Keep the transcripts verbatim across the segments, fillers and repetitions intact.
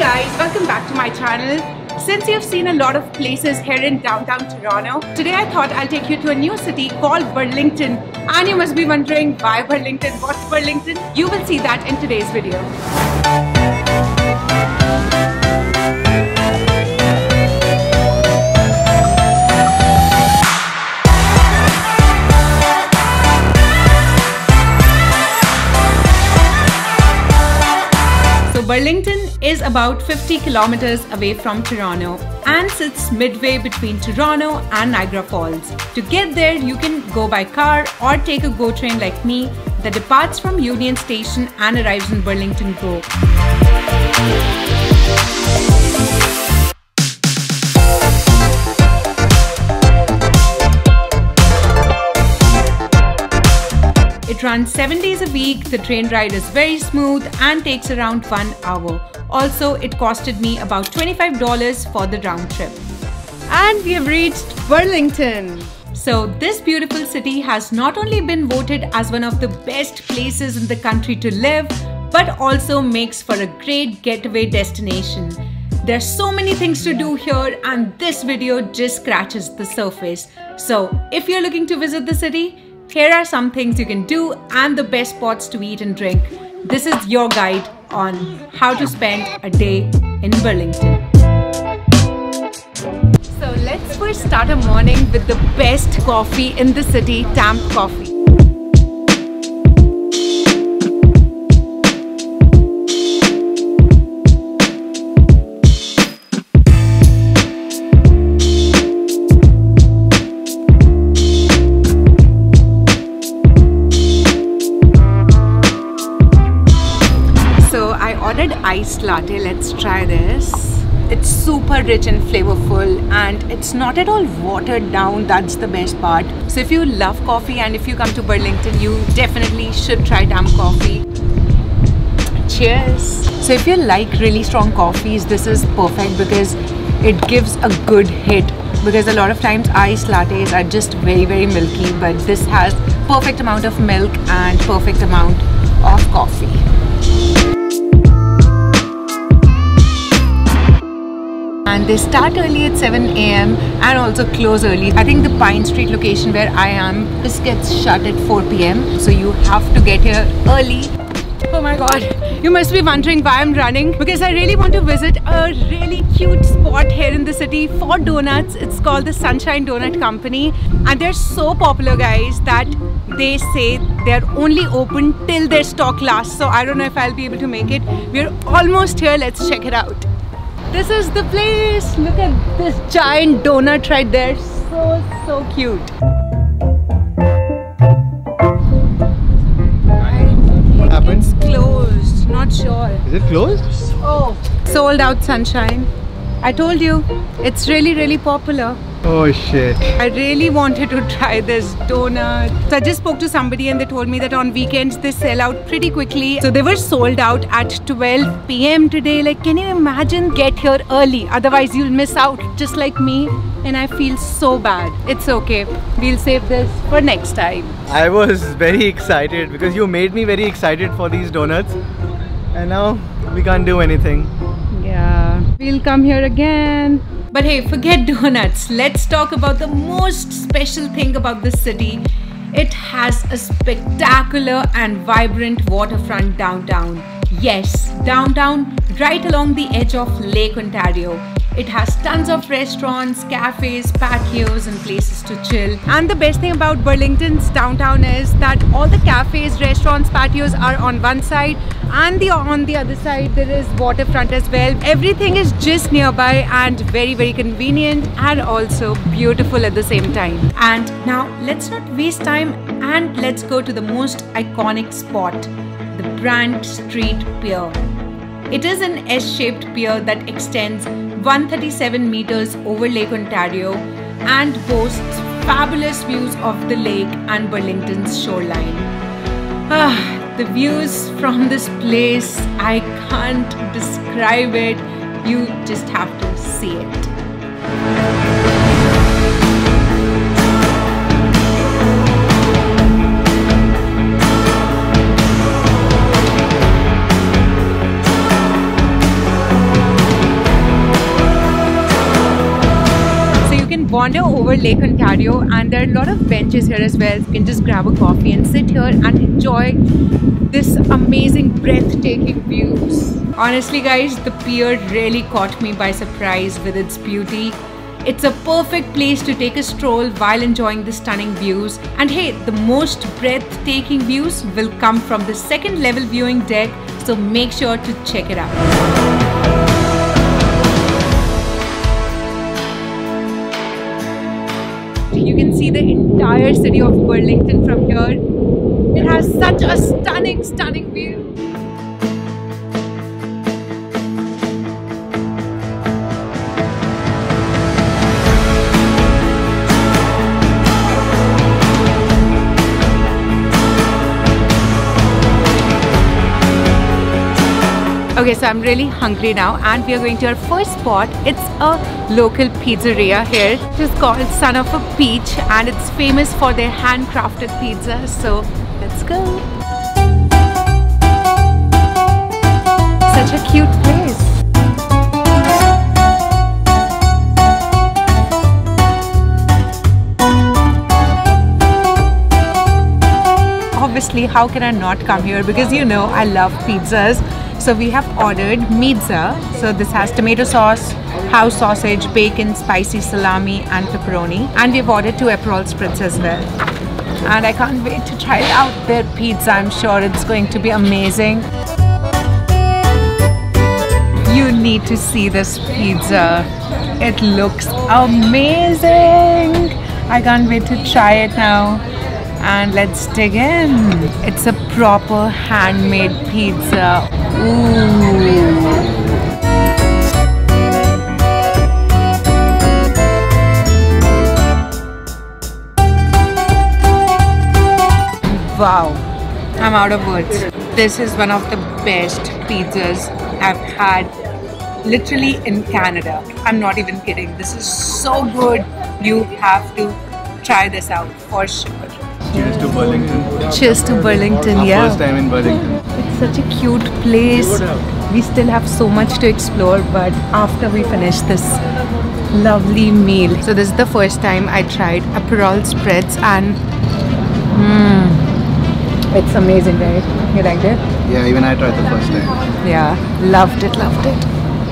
guys, welcome back to my channel. Since you've seen a lot of places here in downtown Toronto, today I thought I'll take you to a new city called Burlington. And you must be wondering, why Burlington? What's Burlington? You will see that in today's video. Burlington is about fifty kilometers away from Toronto and sits midway between Toronto and Niagara Falls. To get there, you can go by car or take a GO train like me that departs from Union Station and arrives in Burlington GO. It runs seven days a week, the train ride is very smooth and takes around one hour. Also, it costed me about twenty-five dollars for the round trip. And we have reached Burlington. So this beautiful city has not only been voted as one of the best places in the country to live, but also makes for a great getaway destination. There's so many things to do here and this video just scratches the surface. So if you're looking to visit the city, here are some things you can do and the best spots to eat and drink. This is your guide on how to spend a day in Burlington. So let's first start a morning with the best coffee in the city, Tamp Coffee. Iced latte. Let's try this. It's super rich and flavorful and it's not at all watered down. That's the best part. So if you love coffee and if you come to Burlington, you definitely should try Tamp Coffee. Cheers. So if you like really strong coffees, this is perfect because it gives a good hit, because a lot of times iced lattes are just very very milky, but this has perfect amount of milk and perfect amount of coffee. And they start early at seven A M and also close early. I think the Pine Street location where I am, this gets shut at four P M So you have to get here early. Oh my god, you must be wondering why I'm running, because I really want to visit a really cute spot here in the city for donuts. It's called the Sunshine Donut Company and they're so popular, guys, that they say they're only open till their stock lasts. So I don't know if I'll be able to make it. We're almost here. Let's check it out. This is the place. Look at this giant donut right there. So, so cute. What happened? It's closed. Not sure. Is it closed? Oh, sold out, Sunshine. I told you, it's really, really popular. Oh shit. I really wanted to try this donut. So I just spoke to somebody and they told me that on weekends they sell out pretty quickly. So they were sold out at twelve P M today. Like, can you imagine? Get here early, otherwise you'll miss out, just like me. And I feel so bad. It's okay. We'll save this for next time. I was very excited because you made me very excited for these donuts. And now we can't do anything. Yeah, we'll come here again. But hey, forget donuts. Let's talk about the most special thing about this city. It has a spectacular and vibrant waterfront downtown. Yes, downtown, right along the edge of Lake Ontario. It has tons of restaurants, cafes, patios and places to chill. And the best thing about Burlington's downtown is that all the cafes, restaurants, patios are on one side and the, on the other side there is waterfront as well. Everything is just nearby and very very convenient and also beautiful at the same time. And now let's not waste time and let's go to the most iconic spot, the Brant Street Pier. It is an S-shaped pier that extends one hundred thirty-seven meters over Lake Ontario and boasts fabulous views of the lake and Burlington's shoreline. Ah, the views from this place, I can't describe it. You just have to see it. wander over Lake Ontario, and there are a lot of benches here as well. You can just grab a coffee and sit here and enjoy this amazing, breathtaking views. Honestly guys, the pier really caught me by surprise with its beauty. It's a perfect place to take a stroll while enjoying the stunning views. And hey, the most breathtaking views will come from the second level viewing deck, so make sure to check it out. You can see the entire city of Burlington from here. It has such a stunning, stunning view. Okay, so I'm really hungry now and we are going to our first spot. It's a local pizzeria here. It is called Son of a Peach and it's famous for their handcrafted pizza. So let's go. Such a cute place. Obviously, how can I not come here? Because you know I love pizzas. So we have ordered pizza. So this has tomato sauce, house sausage, bacon, spicy salami and pepperoni. And we've ordered two Aperol Spritz as well. And I can't wait to try out their pizza. I'm sure it's going to be amazing. You need to see this pizza. It looks amazing. I can't wait to try it now. And let's dig in. It's a proper handmade pizza. Ooh. Wow, I'm out of words. This is one of the best pizzas I've had literally in Canada. I'm not even kidding. This is so good. You have to try this out for sure. Cheers to Burlington. Cheers to Burlington, Our yeah. First time in Burlington. It's such a cute place. We still have so much to explore, but after we finish this lovely meal. So this is the first time I tried Aperol Spritz and mm, it's amazing, right? You liked it? Yeah, even I tried the first time. Yeah, loved it, loved it.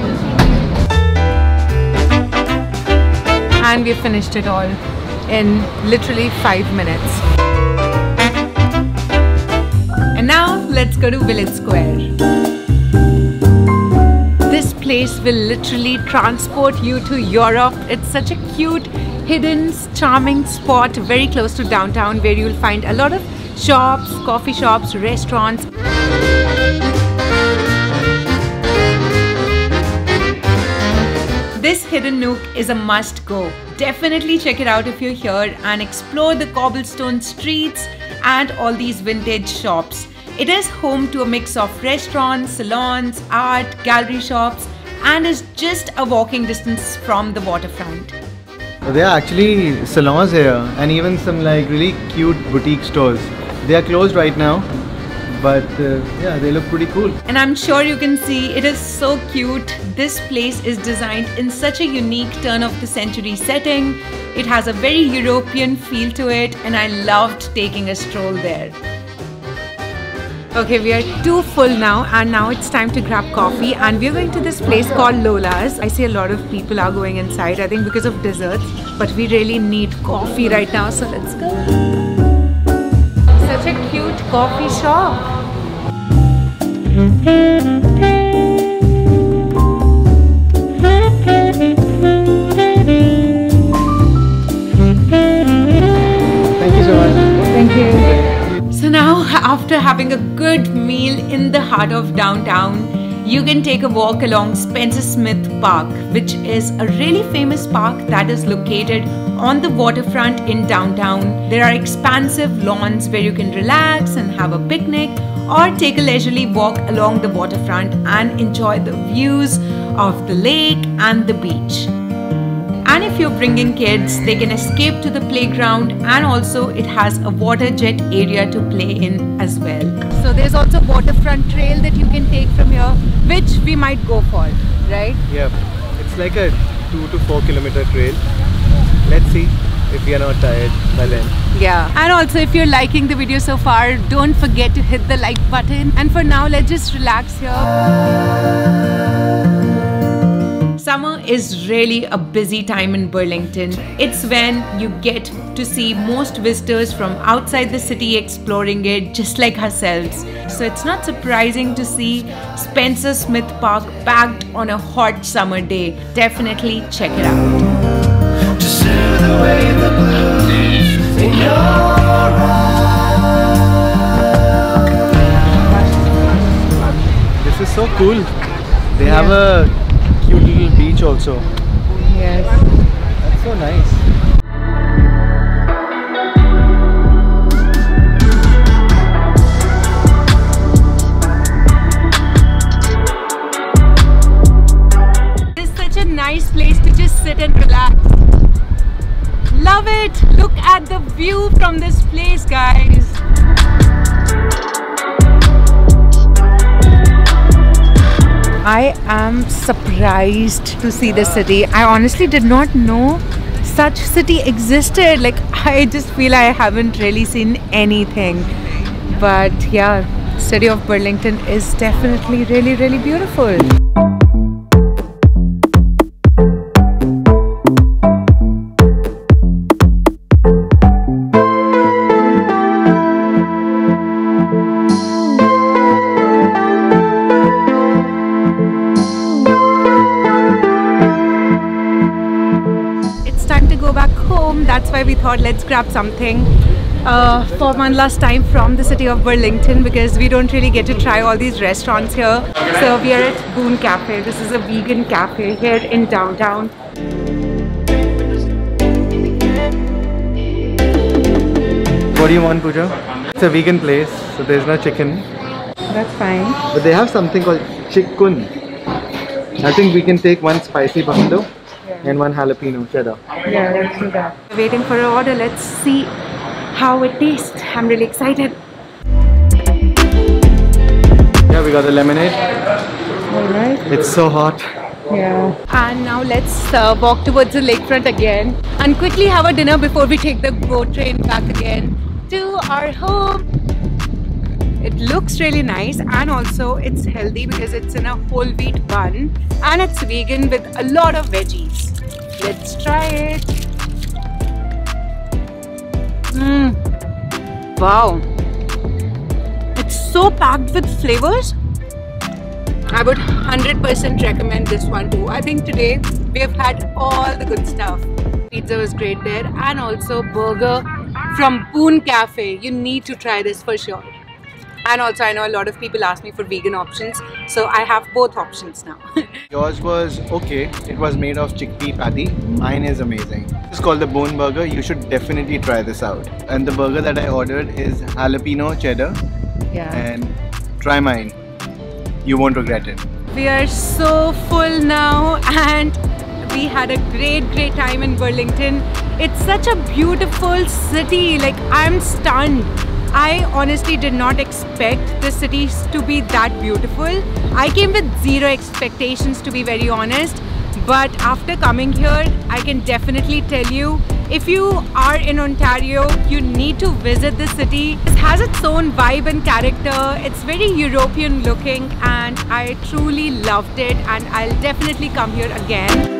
And we finished it all in literally five minutes. And now let's go to Village Square. This place will literally transport you to Europe. It's such a cute, hidden, charming spot very close to downtown where you'll find a lot of shops, coffee shops, restaurants. This hidden nook is a must go. Definitely check it out if you're here and explore the cobblestone streets and all these vintage shops. It is home to a mix of restaurants, salons, art, gallery shops and is just a walking distance from the waterfront. There are actually salons here and even some like really cute boutique stores. They are closed right now, but uh, yeah, they look pretty cool. And I'm sure you can see it is so cute. This place is designed in such a unique turn of the century setting. It has a very European feel to it and I loved taking a stroll there. Okay, we are too full now and now it's time to grab coffee and we're going to this place called Lola's. I see a lot of people are going inside, I think because of desserts, but we really need coffee right now, so let's go. Such a cute coffee shop. Thank you so much. Thank you. So now, after having a good meal in the heart of downtown, you can take a walk along Spencer Smith Park, which is a really famous park that is located on the waterfront in downtown. There are expansive lawns where you can relax and have a picnic or take a leisurely walk along the waterfront and enjoy the views of the lake and the beach. And if you're bringing kids, they can escape to the playground and also it has a water jet area to play in as well. So there's also a waterfront trail that you can take from here, which we might go for, right? Yeah, it's like a two to four kilometer trail. let's see if we are not tired by then. Yeah, and also if you're liking the video so far, don't forget to hit the like button. And for now, let's just relax here. Summer is really a busy time in Burlington. It's when you get to see most visitors from outside the city exploring it, just like ourselves. So it's not surprising to see Spencer Smith Park packed on a hot summer day. Definitely check it out. To soothe away the blues in your eyes. This is so cool. They have yeah. a cute little beach also. Yes. That's so nice. It's such a nice place to just sit and relax. Love it! Look at the view from this place, guys. I am surprised to see the city. I honestly did not know such city existed. Like, I just feel I haven't really seen anything. But yeah, city of Burlington is definitely really, really beautiful. That's why we thought let's grab something uh, for one last time from the city of Burlington, because we don't really get to try all these restaurants here. So we are at Boon Cafe. This is a vegan cafe here in downtown. What do you want, Pooja? It's a vegan place, so there's no chicken. That's fine. But they have something called chicken. I think we can take one spicy buffalo and one jalapeno cheddar. Yeah, let's do that. We're waiting for our order. Let's see how it tastes. I'm really excited. Yeah, we got the lemonade. Alright. It's so hot. Yeah. And now let's uh, walk towards the lakefront again and quickly have a dinner before we take the boat train back again to our home. It looks really nice, and also it's healthy because it's in a whole wheat bun and it's vegan with a lot of veggies. Let's try it. Mmm. Wow. It's so packed with flavors. I would one hundred percent recommend this one too. I think today we have had all the good stuff. Pizza was great there, and also burger from Boon Cafe. You need to try this for sure. And also I know a lot of people ask me for vegan options, so I have both options now. Yours was okay. It was made of chickpea patty. Mine is amazing. It's called the Boon Burger. You should definitely try this out. And the burger that I ordered is jalapeno cheddar. Yeah. And try mine. You won't regret it. We are so full now, and we had a great great time in Burlington. It's such a beautiful city. Like, I'm stunned. I honestly did not expect the city to be that beautiful. I came with zero expectations, to be very honest. But after coming here, I can definitely tell you, if you are in Ontario, you need to visit the city. It has its own vibe and character. It's very European looking, and I truly loved it, and I'll definitely come here again.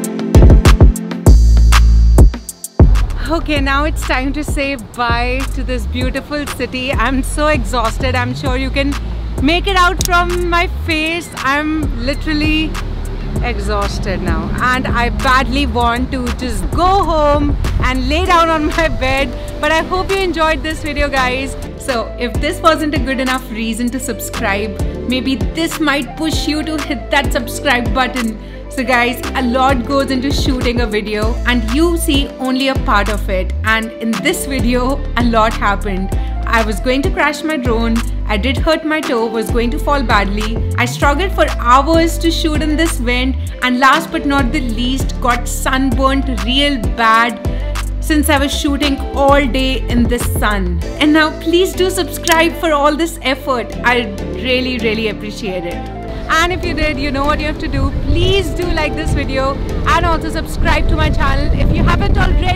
Okay, now it's time to say bye to this beautiful city. I'm so exhausted. I'm sure you can make it out from my face. I'm literally exhausted now, and I badly want to just go home and lay down on my bed. But I hope you enjoyed this video, guys. So if this wasn't a good enough reason to subscribe, maybe this might push you to hit that subscribe button. So guys, a lot goes into shooting a video and you see only a part of it. And in this video, a lot happened. I was going to crash my drone, I did hurt my toe, was going to fall badly. I struggled for hours to shoot in this wind, and last but not the least, got sunburnt real bad since I was shooting all day in the sun. And now please do subscribe for all this effort. I really really appreciate it. And if you did, you know what you have to do. Please do like this video and also subscribe to my channel if you haven't already.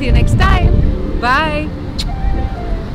see you next time. Bye.